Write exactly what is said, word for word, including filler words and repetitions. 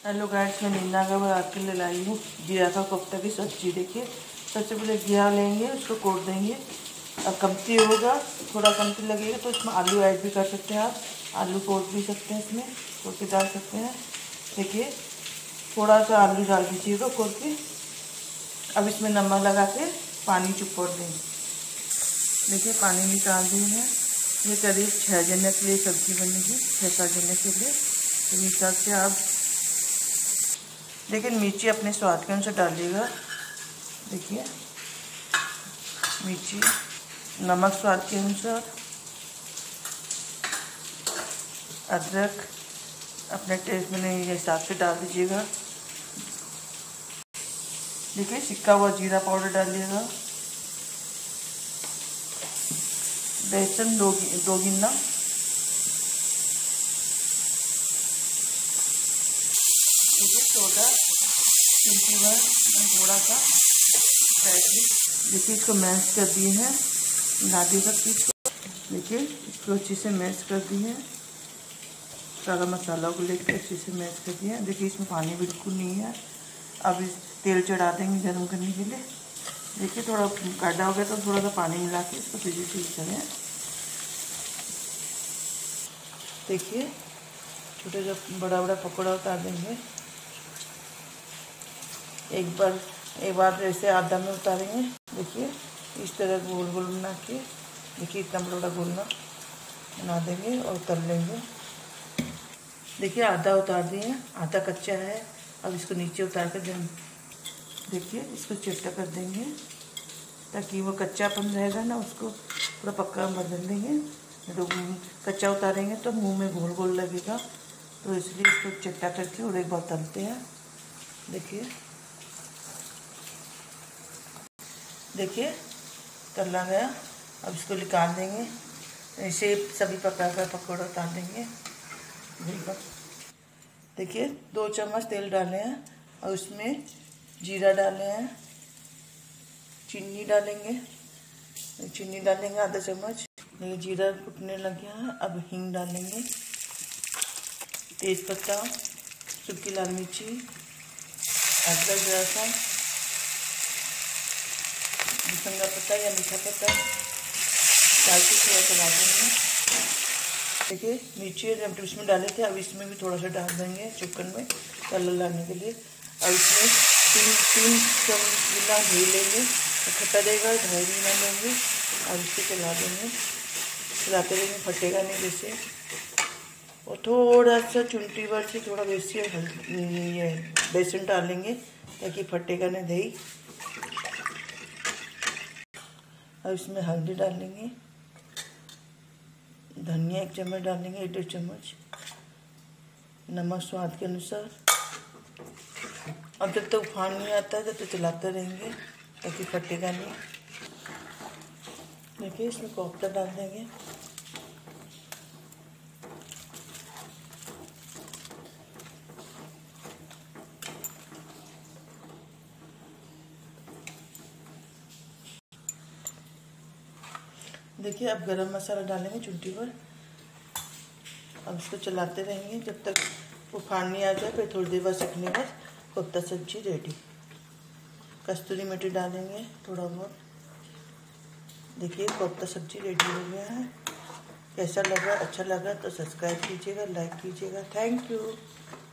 Hello guys, मैं नींदा का बना के ले लाई हूँ जीरा का कोफ्ता की सब्जी। देखिए, सबसे पहले जीरा लेंगे, उसको कोट देंगे। अब कमती होगा, थोड़ा कमती लगेगा तो इसमें आलू ऐड भी कर सकते हैं। आप आलू कोट भी सकते हैं, इसमें कोट के डाल सकते हैं। देखिए, थोड़ा सा आलू डाल दीजिएगा कोट के। अब इसमें नमक लगा के पानी चुपोड़ देंगे। देखिए, पानी निकाल दिए हैं। ये करीब छः जने के लिए सब्जी बनेगी, छः सात जने के लिए। तो इस हिसाब से आप देखिए, मिर्ची अपने स्वाद के अनुसार डालिएगा। देखिए, मिर्ची, नमक स्वाद के अनुसार, अदरक अपने टेस्ट में हिसाब से डाल दीजिएगा। देखिए, सिक्का हुआ जीरा पाउडर डालिएगा। बेसन दो दो गिन्ना, देखिए सोडा चिमटी भर, थोड़ा सा देखिए, इसको मैश कर दिए हैं। मिला दिएगा चीज को। देखिए, इसको अच्छे से मैश कर दिए हैं। सारा मसाला को लेकर अच्छे से मैश कर दिया है। देखिए, इसमें पानी बिल्कुल नहीं है। अब इस तेल चढ़ा देंगे गर्म करने के लिए। देखिए, थोड़ा गाढ़ा हो गया तो थोड़ा सा पानी मिला के इसको सीधी सीधी करें। देखिए, छोटे जो बड़ा बड़ा पकौड़ा उतार देंगे। एक बार एक बार ऐसे आधा में उतारेंगे। देखिए, इस तरह गोल गोल बना के, देखिए इतना बड़ा गोल बना देंगे और तल लेंगे। देखिए, आधा उतार दिए, आधा कच्चा है। अब इसको नीचे उतार कर देंगे। देखिए, इसको चट्टा कर देंगे ताकि वो कच्चापन रहेगा ना, उसको पूरा पक्का बदल देंगे। तो कच्चा उतारेंगे तो मुंह में गोल गोल लगेगा, तो इसलिए इसको चट्टा करके और एक बार तलते हैं। देखिए देखिए तला गया। अब इसको निकाल देंगे। ऐसे सभी प्रकार का पकौड़ा उतार देंगे। देखिए, दो चम्मच तेल डाले हैं और उसमें जीरा डाले हैं। चीनी डालेंगे, चीनी डालेंगे आधा चम्मच। ये जीरा फुटने लग गया है। अब हींग डालेंगे, तेज पत्ता, सूखी लाल मिर्ची, अदरक जरा सा, भुसंगा पत्ता या मीठा पत्ता डाल के थोड़ा सा डाल देंगे। देखिए, मिर्ची जब उसमें डाले थे, अब इसमें भी थोड़ा सा डाल देंगे चिकन में कलर लाने के लिए। अब इसमें तीन तीन गिला घी लेंगे, खट्टा देगा, ढाई गिला लेंगे और इसको चला देंगे। चलाते रहेंगे, फटेगा नहीं जैसे। और थोड़ा सा चुंटी भर से थोड़ा वैसे ये बेसन डालेंगे ताकि फटेगा नहीं दही। अब इसमें हल्दी डालेंगे, धनिया एक चम्मच डालेंगे, एक डेढ़ चम्मच, नमक स्वाद के अनुसार। अब जब तक उफान नहीं आता है तब तक चलाते रहेंगे ताकि फटेगा नहीं। देखिए, इसमें कोफ्ता डाल देंगे। देखिए, अब गरम मसाला डालेंगे चुटकी भर। अब इसको चलाते रहेंगे जब तक उफान नहीं आ जाए। फिर थोड़ी देर बाद सेकने बाद कोफ्ता सब्जी रेडी। कस्तूरी मेथी डालेंगे थोड़ा बहुत। देखिए, कोफ्ता सब्जी रेडी हो गया है। कैसा लगा? अच्छा लगा तो सब्सक्राइब कीजिएगा, लाइक कीजिएगा। Thank you.